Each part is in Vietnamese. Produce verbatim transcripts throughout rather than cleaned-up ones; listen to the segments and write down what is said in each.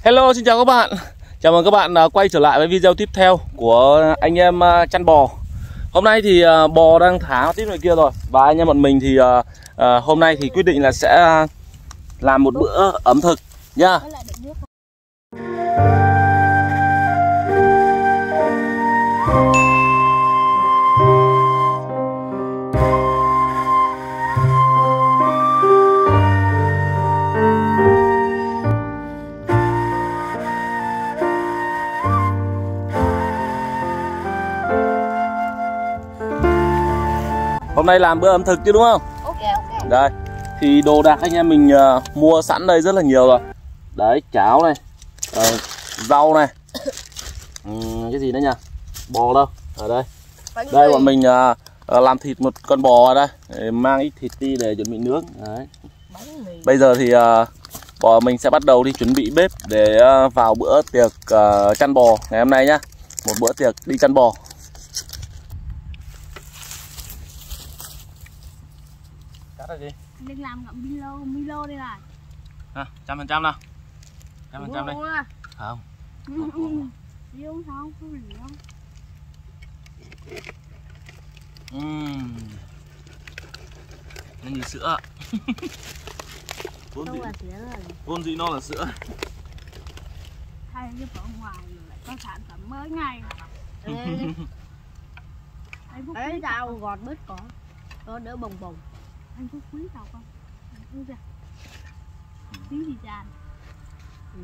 Hello, xin chào các bạn. Chào mừng các bạn quay trở lại với video tiếp theo của anh em chăn bò. Hôm nay thì bò đang thả tiếp ngoài kia rồi. Và anh em bọn mình thì hôm nay thì quyết định là sẽ làm một bữa ẩm thực nha. Hôm nay làm bữa ẩm thực chứ đúng không? Ok ok. Đây, thì đồ đạc anh em mình uh, mua sẵn đây rất là nhiều rồi. Đấy, cháo này, uh, rau này, uhm, cái gì nữa nhỉ? Bò đâu? Ở đây. Bánh đây mì. Bọn mình uh, uh, làm thịt một con bò ở đây, để mang ít thịt đi để chuẩn bị nướng. Đấy. Bây giờ thì uh, bò mình sẽ bắt đầu đi chuẩn bị bếp để uh, vào bữa tiệc uh, chăn bò ngày hôm nay nhá. Một bữa tiệc đi chăn bò. Là gì? Đang làm ngậm Milo, Milo đây này. À, trăm phần trăm nào. Trăm phần trăm đây. Không. Đi uống không? Có gì không? Uhm. Nó như sữa. Vốn Đâu gì? là sữa là gì? Vốn gì nó là sữa. Thay cái vỏ ngoài rồi lại có sản phẩm mới ngay. Đấy tao gọt bớt cỏ. Nó đỡ bồng bồng. Anh có quý tao không? Anh quý ra. Quý gì tràn. Ừ.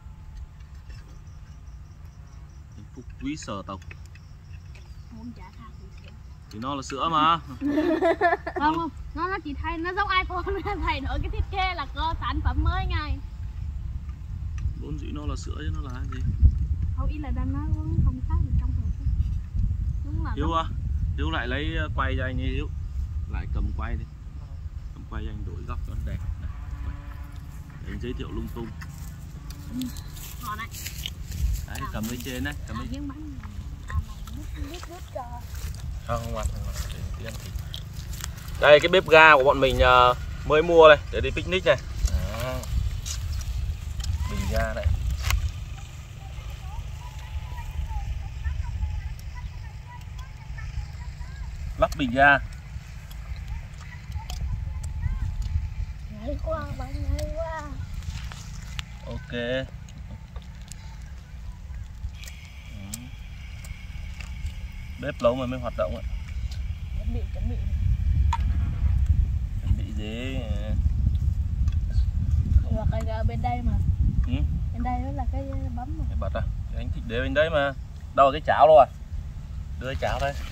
Anh Phúc quý sở tộc. Muốn trả thằng thì sữa. Thì nó là sữa mà. Không không, nó nó chỉ thay, nó giống iPhone, thay đổi cái thiết kế là có sản phẩm mới ngay. Vốn dĩ nó là sữa chứ nó là cái gì? Không, ý là đang nói không khác gì trong hộp. Đúng là Hiếu à, Hiếu lại lấy quay cho anh đi Hiếu. Lại cầm quay đi. Cầm quay cho anh đổi góc cho nó đẹp. Để anh giới thiệu lung tung. Ừ. Họ này. Đấy, à, cầm lên trên đấy, cầm lên. Miếng bánh này. À, mày nước nước cho. Không, không ăn, không ăn. Đây cái bếp ga của bọn mình uh, mới mua đây để đi picnic này. Đó. Bình ga đây. Lắp bình ga. Hay quá, bánh hay quá. Ok. Ừ. Bếp lâu mà mới hoạt động ạ. Chuẩn bị, chuẩn bị. Chuẩn bị gì? Hoặc là bên đây mà. Ừ? Bên đây đó là cái bấm mà. Cái bật à? Anh thích để bên đấy mà. Đâu là cái chảo đâu à? Đưa cái chảo đây.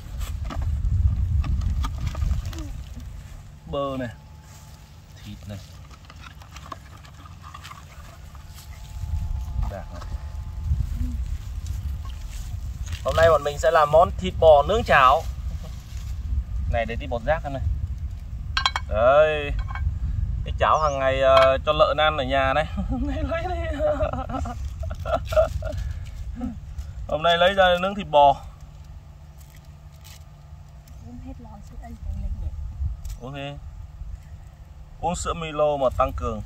Bơ này, thịt này, bạc này. Hôm nay bọn mình sẽ làm món thịt bò nướng chảo. Này để tí bột rác này. Đấy, cái chảo hàng ngày uh, cho lợn ăn ở nhà này. Lấy đi. Hôm nay lấy ra nướng thịt bò. Uống đi. Uống sữa Milo mà tăng cường.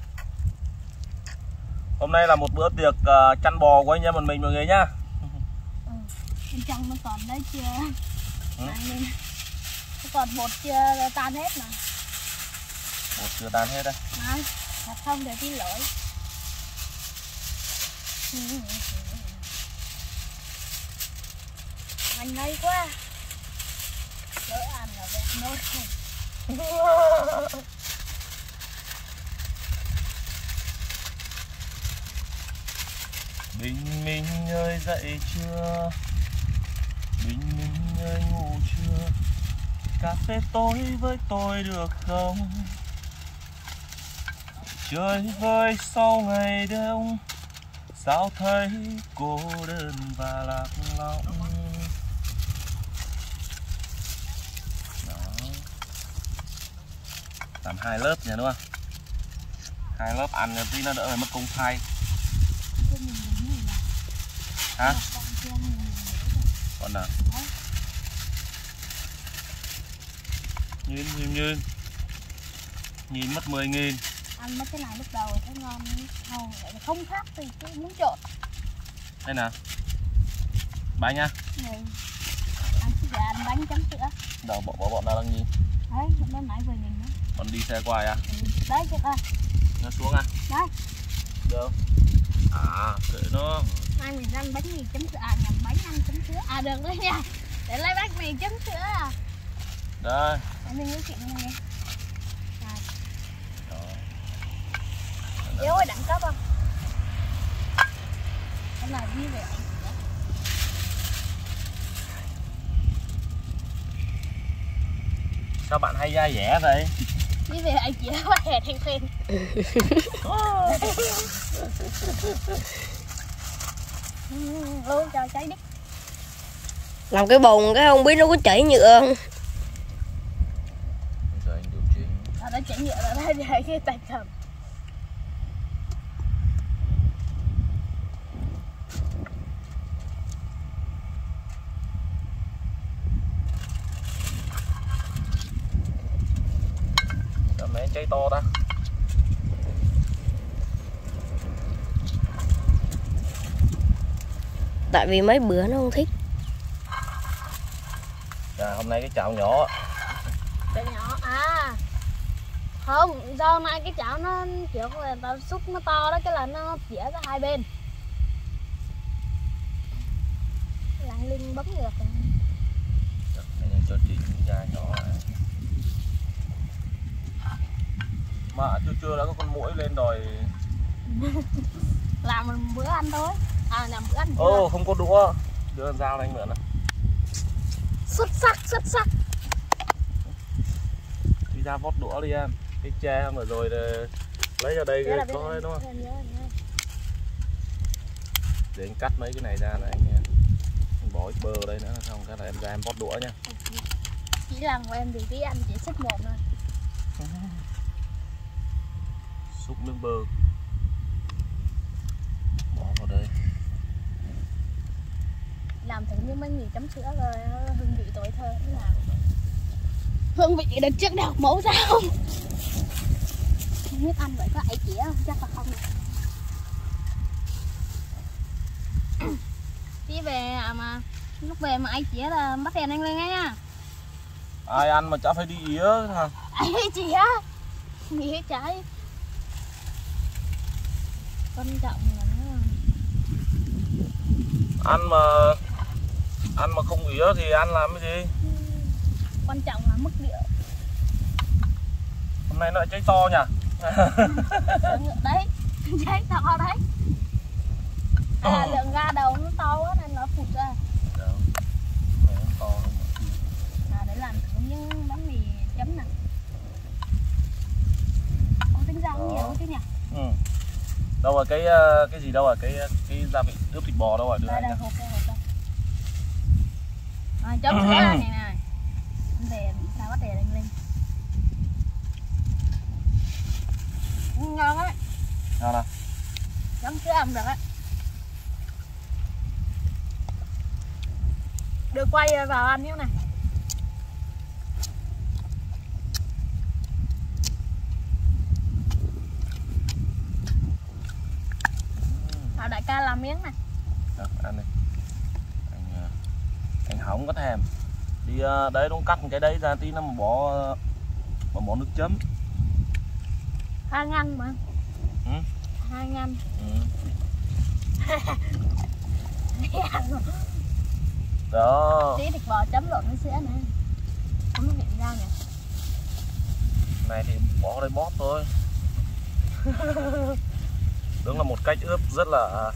Hôm nay là một bữa tiệc uh, chăn bò của anh em bọn mình mọi người nhá. Ừ. Bên trong nó còn đấy chưa? Ừ. Nên nó còn bột chưa tan hết mà. Bột chưa tan hết đây. Đấy, thật không để tí lỗi. Anh ngây quá. Lỡ ăn là vẹn nốt không. Bình minh ơi dậy chưa? Bình minh ơi ngủ chưa? Cà phê tối với tôi được không? Trời vơi sau ngày đông, sao thấy cô đơn và lạc lõng. Làm hai lớp nha đúng không? Hai lớp ăn tí nó đỡ phải mất công thay. Hả? Còn nào? Nhìn nhìn nhìn. Nhìn mất mười nghìn. Ăn mấy cái này lúc đầu thấy ngon, không, không khác thì cứ muốn trộn. Đây nè. Bánh nha. Ừ. Ăn cái gà ăn bánh chấm sữa. Đâu bọn bọn nào đang gì? Đấy, nó nãy vừa nhìn nó. Còn đi xe qua à? Ừ. Đấy chứ coi. Nó xuống à? Đấy. Được. À, kệ nó. Mai mình ăn bánh mì chấm sữa, à nhầm bánh ăn chấm sữa. À được đấy nha. Để lấy bánh mì chấm sữa à. Đây. Để mình nói chuyện này. Yếu ơi đẳng cấp không? Cái này đi về anh. Sao bạn hay da dẻ vậy? Đi về anh chỉ có hẹn thanh khen. Luôn cho cháy đít. Làm cái bồn cái không biết nó có chảy nhựa không? Bây giờ anh điều chỉnh. À, nó chảy nhựa là nó để cái tay cầm. Mấy cháy to ta. Tại vì mấy bữa nó không thích. Dạ, hôm nay cái chảo nhỏ. Chảo nhỏ à? Không, do nay cái chảo nó kiểu là tao xúc nó to đó, cái là nó chĩa ra hai bên. Lặng Linh bấm ngược rồi. Anh cho chỉnh da nhỏ này. Mà chưa chưa đã có con muỗi lên rồi. Làm một bữa ăn thôi. À làm bữa ăn. Ồ, oh, không có đũa. Đưa con dao này anh mượn nào. Xuất sắc, xuất sắc. Đi ra vót đũa đi em. Cái tre mà rồi lấy ra đây cái có đấy đúng không? Để anh cắt mấy cái này ra này anh, anh bỏ ít bơ ở đây nữa xong cái là em ra em vót đũa nha. Chỉ làm của em thì tí ăn chỉ xích một thôi. Xúc miếng bơ bỏ vào đây. Làm thử miếng bánh mì chấm sữa rồi hương vị tuổi thơ thế nào. Hương vị đợt trước đã học mẫu sao không? Không biết ăn vậy có ấy chỉ không? Chắc là không. Đi về à mà lúc về mà ấy chỉ là bắt đèn anh lên nha. Ai ăn mà chả phải đi ía hả? Ấy chỉ á. Nghĩa trái. Quan trọng là nó... Ăn mà ăn mà không ía thì ăn làm cái gì? Quan trọng là mức điệu. Hôm nay nó lại cháy to nhỉ? Đấy, cháy to đấy. À, lượng ga đầu nó to quá nên nó phụt ra. Đâu, nó to không mà. À, để làm thử những bánh mì chấm này. Không tính ra cũng nhiều chứ nhỉ? Ừ. Đâu rồi cái cái gì đâu rồi cái cái gia vị ướp thịt bò đâu rồi đưa đây đây anh hộp đây hộp đây. Rồi chấm sữa này này. Để sao bắt để anh lên. Ngon đấy. Ngon nào. Chấm sữa ăn được đấy. Được quay vào ăn như này. Nào đại ca làm miếng này. Được, ăn đi. Anh anh không có thèm. Đi đấy đúng cắt cái đấy ra tí nó mà bỏ mà bỏ nước chấm. Hai ngăn mà. Ừ? Hai ngăn. Ừ. Đó. Tí thịt bò chấm lộn với sữa nữa. Không có miệng ra nhỉ. Này thì bỏ đây bóp thôi. Đúng là một cách ướp rất là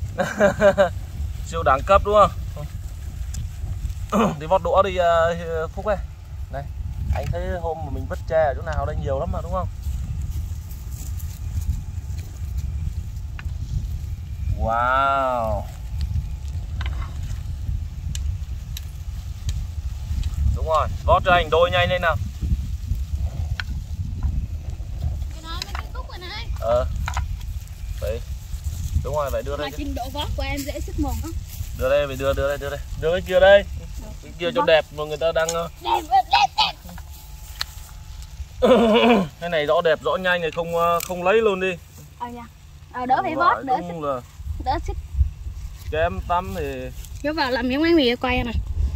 siêu đẳng cấp đúng không? Đi vót đũa đi uh, Phúc ơi. Này, anh thấy hôm mà mình vứt tre ở chỗ nào đây nhiều lắm mà đúng không? Wow. Đúng rồi, vót cho anh đôi nhanh lên nào. Cái nói mấy cái cúc rồi này. Ờ. Vậy. Đúng rồi, vậy đưa đây. Mà trình độ vót của em dễ sức mồm không? Đưa đây, phải đưa đưa đây, đưa đây. Đưa cái kia đây. Cái kia cho đẹp mà người ta đang đẹp đẹp đẹp. Cái này rõ đẹp, rõ nhanh này, không không lấy luôn đi. Ờ nha. Ờ đỡ phải vót, đỡ xích. Là... Đỡ xích. Kem tắm thì Vô vào làm miếng bánh mì quay em này.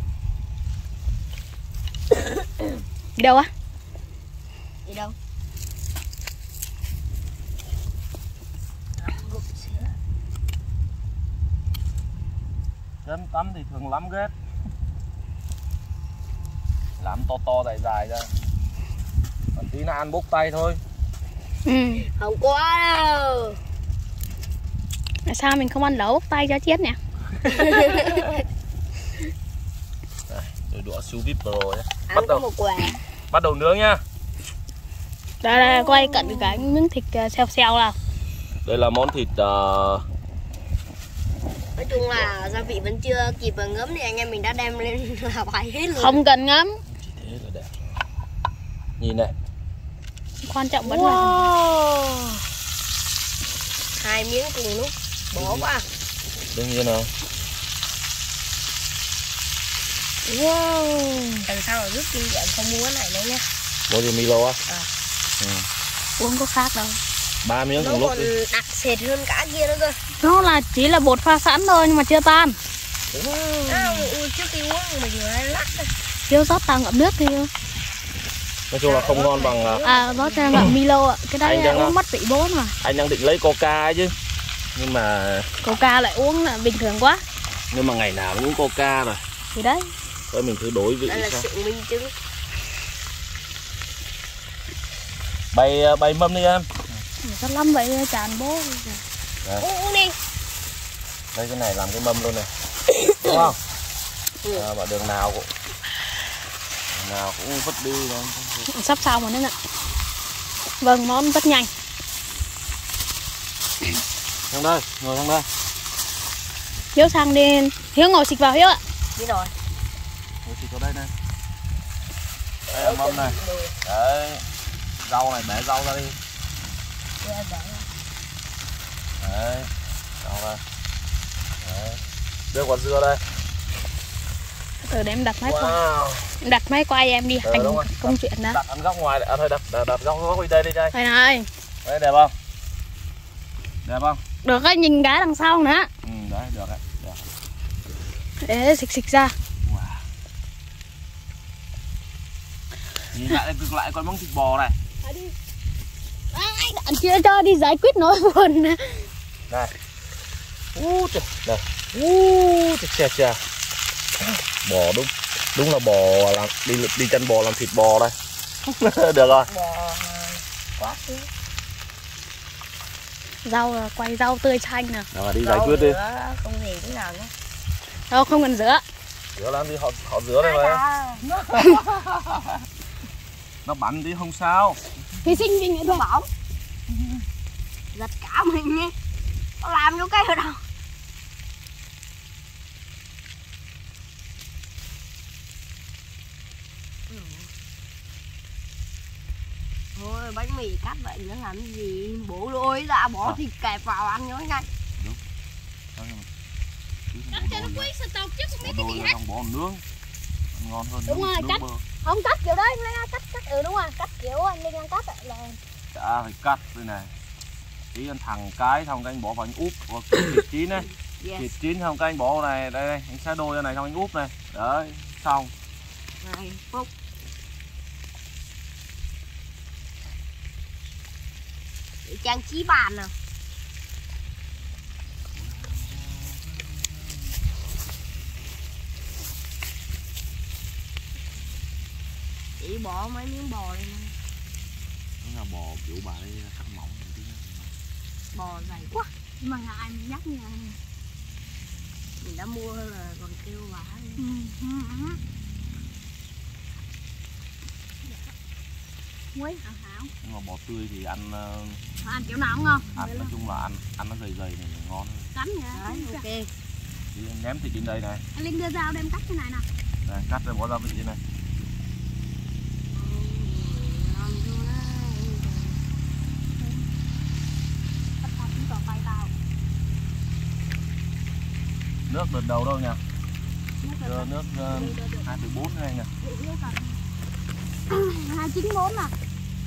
Đi đâu á? Đi đâu? Kem tắm thì thường lắm ghét. Làm to to dài dài ra. Còn tí nữa ăn bốc tay thôi. Ừ. Không có đâu. Tại sao mình không ăn lẩu bốc tay cho chết nè? Rồi đũa sous vide rồi. Ăn Bắt có đầu một quả. bắt đầu nướng nhá. Đây, đây quay cận cái miếng thịt xèo xèo nào. Đây là món thịt uh... Nói chung là gia vị vẫn chưa kịp ngấm thì anh em mình đã đem lên là bài hết luôn. Không cần ngấm. Chỉ thế là đẹp. Nhìn này. Quan trọng vẫn Wow. là Hai miếng cùng lúc bó quá. Đương nhiên rồi. Wow. Lần sau là rút kinh nghiệm không mua cái này nữa nhé. Mua gì Milo á? À. Ừ. uống có khác đâu. Ba miếng Nó cùng lúc còn đi. đặc sệt hơn cả kia nữa cơ. Nó là chỉ là bột pha sẵn thôi nhưng mà chưa tan. Wow. À, trước khi uống mình vừa lắc thôi. Chưa rót tao ngậm nước thì Nói chung là không ngon bằng. à rót ra ngậm Milo ạ. Cái đấy Anh uống đang- mất vị bố mà. Anh đang định lấy Coca ấy chứ. Nhưng mà Coca lại uống là bình thường quá. nhưng mà ngày nào cũng uống Coca rồi. Thì đấy. Thôi mình thử đổi vị Đây là sao. sự minh chứng. Bay bay mâm đi em. Rất lắm vậy tràn bố. Đây. Uống đi. Đây cái này làm cái mâm luôn này. Đúng không? À, mà đường nào cũng đường nào cũng vứt đi thôi. Sắp xong rồi đấy nè. Vâng, món rất nhanh. Sang đây, ngồi sang đây. Hiếu sang đi. Hiếu ngồi xịt vào Hiếu ạ. Đi rồi. Ngồi xịt vào đây này. Đây là mâm này. Đấy. Rau này, bẻ rau ra đi. Đấy. Rau ra. Đấy. Đưa quả dưa đây. Từ để em đặt máy quay. Wow. Em đặt máy quay em đi Ừ, hành đúng rồi. công chuyện đó. Đặt ăn góc ngoài, à thôi đặt đặt, đặt góc góc đi đây đi đây. Đây này. Đấy đẹp không? Đẹp không? Được cái nhìn cái đằng sau nữa. Ừ, đấy được đấy. Được. Để xịt xịt ra. Wow. Nhìn lại cực lại con món thịt bò này. Anh chưa cho đi giải quyết nỗi buồn nè. Này. Ú trời. Này. Ú trời chà chà. Bò đúng. Đúng là bò làm đi đi chăn bò làm thịt bò đây. Được rồi. Bò quá xíu. Rau là quay rau tươi xanh nè. Rồi đi giải quyết đi. Không gì thế nào nữa. Đâu không cần rửa. Rửa làm đi họ họ rửa đây mà. Nó bắn tí không sao. Hy sinh vì nghĩa Nó bỏng. Giật cả mình nhé. Nó làm vô cái ở đâu. Thôi bánh mì cắt vậy nó làm cái gì. Bổ lôi ra bỏ à. thịt kẹp vào ăn cho nó nhanh. Đúng. Cắt cho nó quý sơ tộc chứ không biết Bỏ cái gì đồ hết. không bỏ nướng. Ngon hơn. Đúng rồi, nướng cắt. bơ. Không cắt kiểu đấy, cắt cắt ừ đúng rồi, cắt kiểu anh Linh ăn cắt là Chả phải cắt đây này. Tí ăn thẳng cái xong cái anh bỏ vào anh úp. Hoặc thịt chín này. Yes. Thịt chín xong cái anh bỏ vào này, đây đây, anh xé đôi ra này xong anh úp này. Đấy, xong. Này, Phúc. Để trang trí bàn nào. Chỉ bỏ mấy miếng bò lên. Đúng là bò kiểu bà ấy cắt mỏng một tí nữa. Bò dày quá. nhưng mà ngại mình nhắc nha. Mình đã mua là còn kêu bà. Ừ, ừ, ừ. Muối hảo hảo. Nhưng mà bò tươi thì ăn uh, Ăn kiểu nào cũng ngon. ăn nói chung là ăn ăn nó dày dày này thì ngon hơn. Cắn nha. Đấy, ok. Thì em ném thịt trên đây này. Anh Linh đưa dao đem cắt cái này nè. Đây, cắt rồi bỏ ra vị trên này. Cắt tao cũng vào tay tao. Nước đợt đầu đâu nha. Nước Đưa rồi. nước uh, hai phẩy bốn này nha. hai chín bốn nè.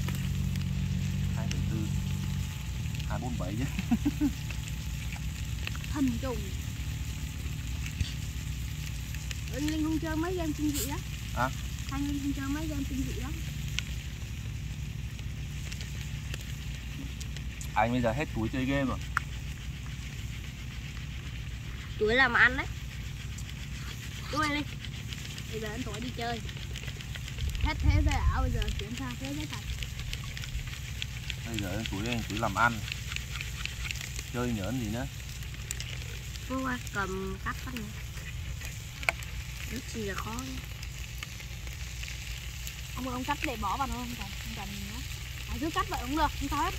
hai bốn bảy chứ. Thần trùng. Anh Linh không chơi mấy game kinh dị đó. Hả? Anh Linh không chơi mấy game kinh dị đó. Anh bây giờ hết tuổi chơi game rồi. Tuổi làm ăn đấy. Đúng rồi Linh. Bây giờ anh tuổi đi chơi. Hết thế giới ảo, bây giờ chuyển sang thế giới thật. Bây giờ anh tuổi anh tuổi làm ăn. Chơi nhỡn gì nữa. Vô qua cầm cắt phát này. Rất gì là khó đấy. Ông ông cắt để bỏ vào thôi, không cần, không cần nữa. À, cứ cắt vậy cũng được, không sao hết.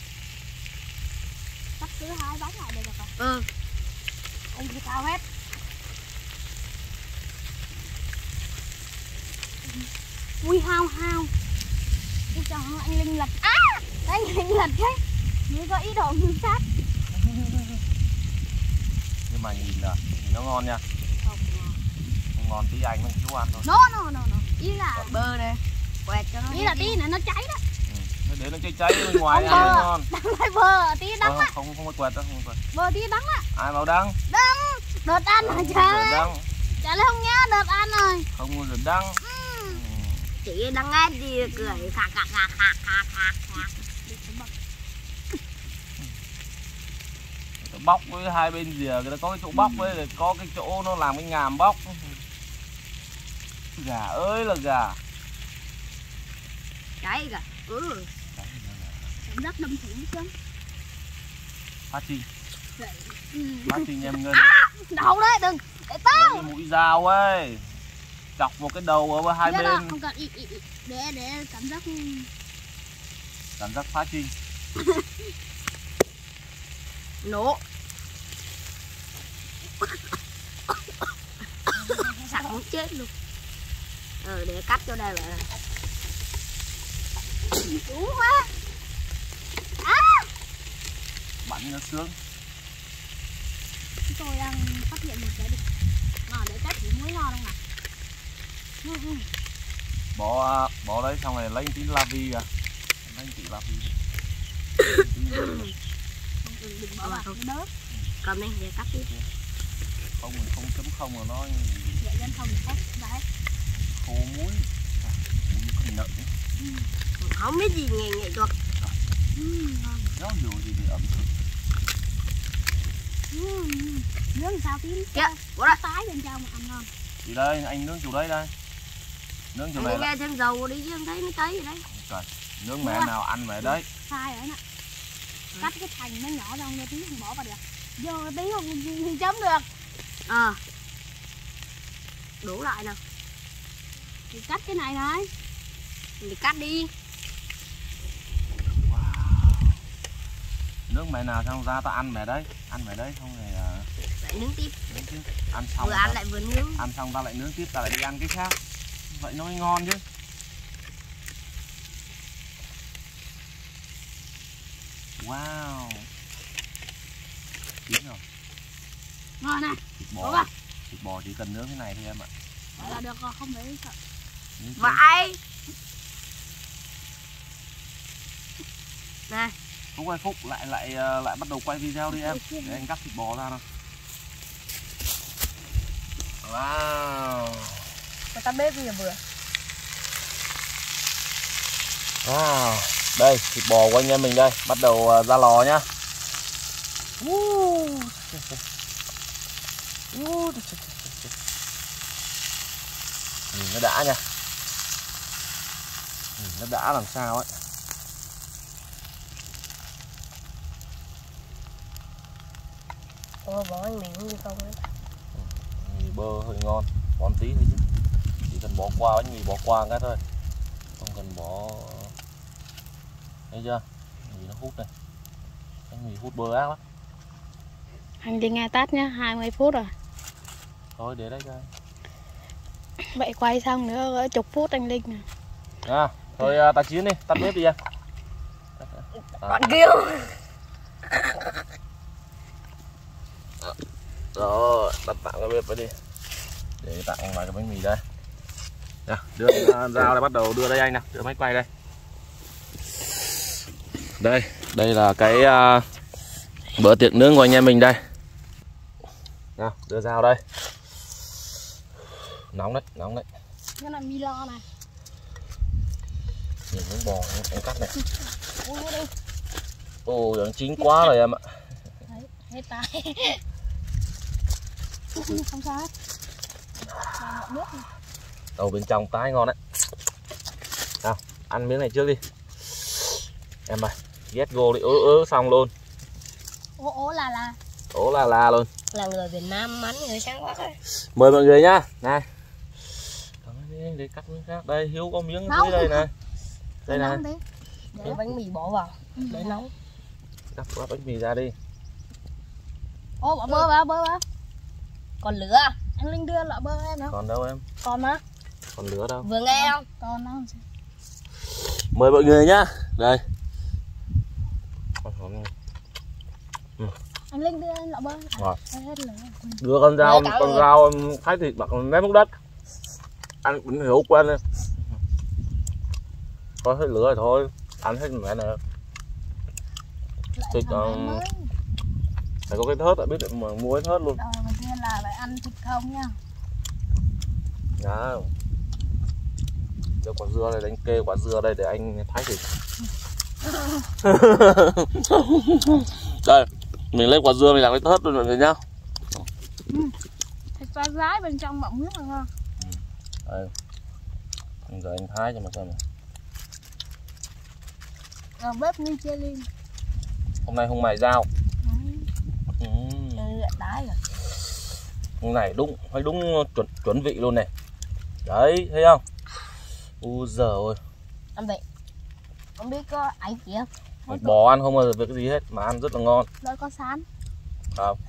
Cắt cứ hai bánh lại đều được rồi. Ừ. Ông thì sao hết. Ui hao hao. Ui trời ơi, anh Linh lật. À! Anh Linh lật thế. Mới có ý đồ ngưng sát. Nhưng mà nhìn là nhìn nó ngon nha. Không ngon. Không ngon tí anh mới chú ăn thôi. No no no no. Ý là Bơ này. Quẹt cho nó. ý là tí nữa nó cháy đó. Ừ. Để nó cháy cháy bên ngoài ăn nó ngon. Đắng phải bơ tí đắng Ờ, á. không không có quẹt đâu, không có quẹt. Bơ tí đắng á. Ai bảo đắng? Đắng. Đợt ăn rồi trời. Đắng. Chả lẽ không nhá, đợt ăn rồi. Không bao giờ đắng. Ừ. Chị đang nghe đi cười khạc khạc khạc khạc khạc khạc khạc. Bóc với hai bên rìa nó có cái chỗ bóc với, rồi có cái chỗ nó làm cái ngàm bóc. Gà ơi là gà. Cháy kìa. Ừ. Cảm giác đâm thủng chứ. Phát Trinh. Ừ. Phát Trinh em ngân. À, đầu đấy, đừng. Để tao. Lấy cái mũi dao ấy. Chọc một cái đầu ở hai Biết bên. đó, không cần ý, ý, ý. Để để cảm giác Cảm giác Phát Trinh. Nổ. Sẵn muốn chết luôn. Ờ để cắt cho đây lại. đúng quá. À, Bắn nó sướng. chúng tôi đang phát hiện một cái địch. Nào để cắt chỉ muối no đâu nè. Ừ, ừ. Bỏ bỏ đấy xong rồi lấy tí la vi kìa. Lấy tí la vi. Đừng, đừng bỏ vào cái đớp. Cầm đi để cắt đi. Không rồi không chấm không rồi nó Vậy lên không được hết. Đấy. khô muối. Muối không nợ. Ừ. Không biết gì nghề nghệ thuật. Ừ, ngon. Giáo dù gì thì ẩm thực. Ừ, nướng làm sao tím Kìa, bỏ ra. tái bên trong mà ăn ngon. Thì đây anh nướng chỗ đây đây. Nướng chỗ này Anh là nghe thêm dầu đi chứ em thấy mới cháy rồi đấy. trời. Nướng mẹ nào ăn mẹ đấy. Sai rồi nè. Cắt cái thành nó nhỏ ra không tí không bỏ vào được. Vô tí không, không chấm được. Ờ. Đổ lại nào. Thì cắt cái này thôi. Thì cắt đi. Wow. Nướng mẹ nào xong ra ta ăn mẹ đấy. Ăn mẹ đấy không thì uh, Lại nướng tiếp. nướng tiếp. Ăn xong Vừa ăn ta, lại vừa nướng. ăn xong ta lại nướng tiếp, ta lại đi ăn cái khác. Vậy nó mới ngon chứ. Wow. Chín rồi. Ngon nè. Thịt Đúng bò. không? Thịt bò chỉ cần nướng thế này thôi em ạ. Vậy là được rồi, không phải sợ. Nướng tiếp. Vậy. Này. Phúc ơi Phúc lại lại lại bắt đầu quay video đi em. Để anh cắt thịt bò ra nào. Wow. Cho tắt bếp bây vừa. Wow. Đây thịt bò của anh em mình đây. Bắt đầu ra lò nhá. Uh. Uh. Nhìn nó đã nha. Nhìn nó đã làm sao ấy. Ồ, bỏ anh mình không đi không ấy. Mì bơ hơi ngon, bón tí thôi chứ. Chỉ cần bỏ qua bánh mì bỏ qua cái thôi. Không cần bỏ. Thấy chưa? Mì nó hút này. Bánh mì hút bơ ác lắm. Anh đi nghe tắt nhá, hai mươi phút rồi. Thôi để đấy cho. Vậy quay xong nữa có chục phút anh Linh nè. À, thôi ta chiến đi, tắt bếp đi em. Bạn kêu. Rồi, tắt tạm cái bếp đi. Để tặng vài cái bánh mì đây. Nè, đưa dao đây, bắt đầu đưa đây anh nào, đưa máy quay đây. Đây, Đây là cái uh, bữa tiệc nướng của anh em mình đây. Nào, đưa dao đây. Nóng đấy, nóng đấy. Cái này Milo này. Nhìn miếng bò anh cắt này. Ồ, nó chín quá rồi em ạ. Đấy, hết tay. Không sao hết. Nước này. Đầu bên trong tái ngon đấy. Nào, ăn miếng này trước đi. Em ơi, ghét go đi, ớ ớ xong luôn. Ố ố là là. Ố là là luôn. Là người Việt Nam mắn người sáng quá thôi. Mời mọi người nhá. Này. Để cắt miếng khác. Đây, Hiếu có miếng dưới đây này. Đây này. Để bánh mì bỏ vào để nóng. Cắt quả bánh mì ra đi. Ô, bỏ bơ vào, bơ vào. Còn lửa. Anh Linh đưa lọ bơ em đâu? Còn đâu em? Còn á? Còn lửa đâu? Vừa nghe không? Còn đâu? Mời mọi người nhá. Đây. Ừ. Anh Linh đưa lọ bơ. Rồi. À, hết lửa. Đưa con dao, con dao thái thịt bạc ném xuống đất. Anh cũng hiểu quen lên. Có hết lửa rồi thôi. Ăn hết mẹ nè. Thịt uh, phải có cái thớt, biết được mà mua cái thớt luôn. Rồi mình kia là lại ăn thịt không nha. Dạ. Cho quả dưa này, đánh kê quả dưa đây để anh thái thịt. Đây, mình lấy quả dưa mình làm cái thớt luôn mọi người nhá. Ừ. Thịt da rái bên trong bọng nước là ngon. Đây. Bây giờ anh thái cho mà xem này. Rồi bếp Michelin. Hôm nay không mài dao. Ừ. Ừ. Đái rồi. Hôm này đúng, phải đúng chuẩn chuẩn vị luôn này. Đấy, thấy không? Ui giời ơi. Anh Vị, không biết có ấy kìa. Thịt bò ăn không bao giờ việc gì hết mà ăn rất là ngon. Rồi có sán. Không.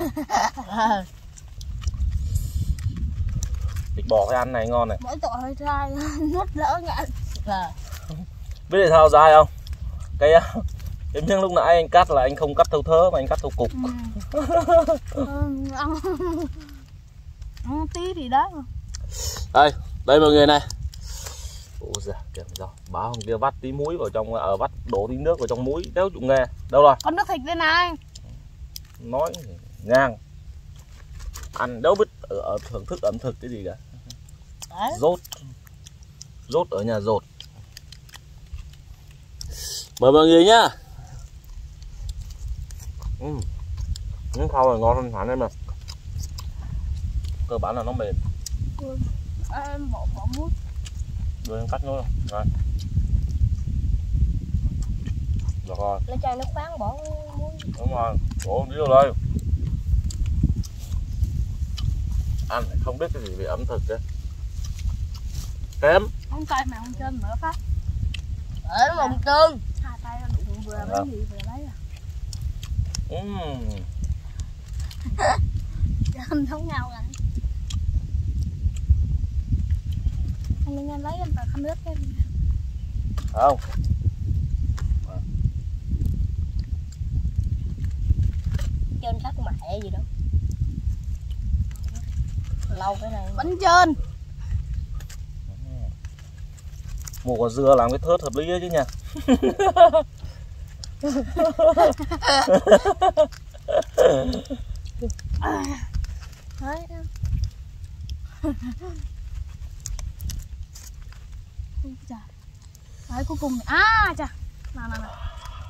Thịt bò cái ăn này ngon này. Mỗi tội hơi dai nuốt lỡ ngạn. À. Biết tại sao dai không? Cái cái miếng lúc nãy anh cắt là anh không cắt thâu thớ mà anh cắt thâu cục. Ừ. Ừ, ăn. Ăn tí thì đó. Đây, đây mọi người này. Ôi giời, kìa rồi, báo thằng kia vắt tí muối vào trong, ở vắt đổ tí nước vào trong muối, đéo chịu nghe. Đâu rồi? Con nước thịt đây này. Nói ngang. Ăn đâu biết ở, ở thưởng thức ẩm thực cái gì cả. Đấy. Rốt. Rốt ở nhà rột. Mời mọi người nhá. Ừ. Những khâu này ngon hơn hẳn em à. Cơ bản là nó mềm. Ừ. Em bỏ bỏ mút. Rồi em cắt nó rồi. Được rồi. Lấy chai nước khoáng bỏ muối. Đúng rồi. Đổ đi vào đây. Ăn không biết cái gì về ẩm thực đấy. Kém. Không tay mà không chân nữa phát. Ở mồng tương. Hai tay nó đụng vừa lấy gì vừa lấy à. Uhm. Không giống nhau rồi. Anh Linh anh lấy anh tờ khăn nước cái. Không. Trên sắc mẹ gì đâu. Lâu cái này Bánh trơn. Mua quả dưa làm cái thớt hợp lý chứ nha. Đấy. Đấy cuối cùng à chà. Nào nào nào.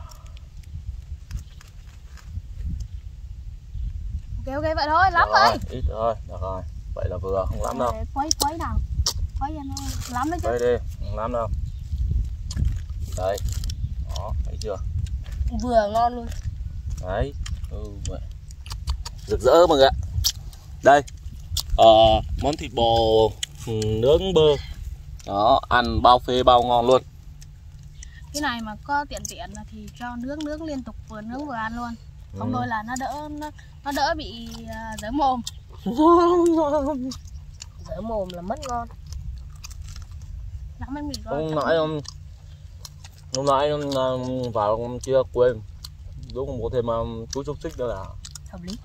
Ok ok vậy thôi, lắm rồi. Ít thôi, được rồi. Vậy là vừa, không lắm đâu. Quấy quấy nào. Quấy cho nó lắm đấy chứ. Đây đi, không lắm đâu. Đây. Đó, thấy chưa? vừa ngon luôn. Đấy. Ừ, vậy. Rực rỡ mọi người ạ. Đây. Ờ, món thịt bò nướng bơ. Đó, ăn bao phê bao ngon luôn. Cái này mà có tiện tiện thì cho nướng nướng liên tục, vừa nướng vừa ăn luôn. Không Ừ. thôi là nó đỡ nó, nó đỡ bị uh, dở mồm. Dở mồm là mất ngon. Nắm bánh mì coi. Hôm nãy hôm hôm nãy vào chia quên lúc mua thêm chú xúc xích nữa là Hợp lý.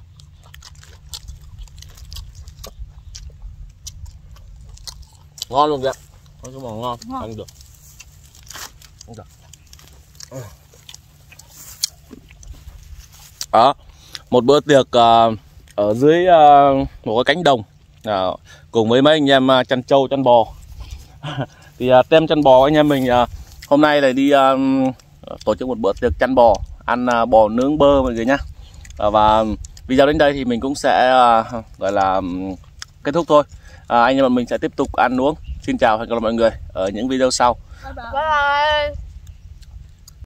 ngon luôn kìa. Nói chung là ngon, Ngon. ăn được. Ăn được. Đó, một bữa tiệc uh, ở dưới uh, một cái cánh đồng uh, cùng với mấy anh em uh, chăn trâu chăn bò. Thì uh, tem chăn bò anh em mình uh, hôm nay là đi uh, tổ chức một bữa tiệc chăn bò, ăn uh, bò nướng bơ mọi người nhá. Uh, và video đến đây thì mình cũng sẽ uh, gọi là um, kết thúc thôi. Uh, anh em mình sẽ tiếp tục ăn uống. Xin chào và hẹn gặp lại mọi người ở những video sau. Bye bye. Bye bye.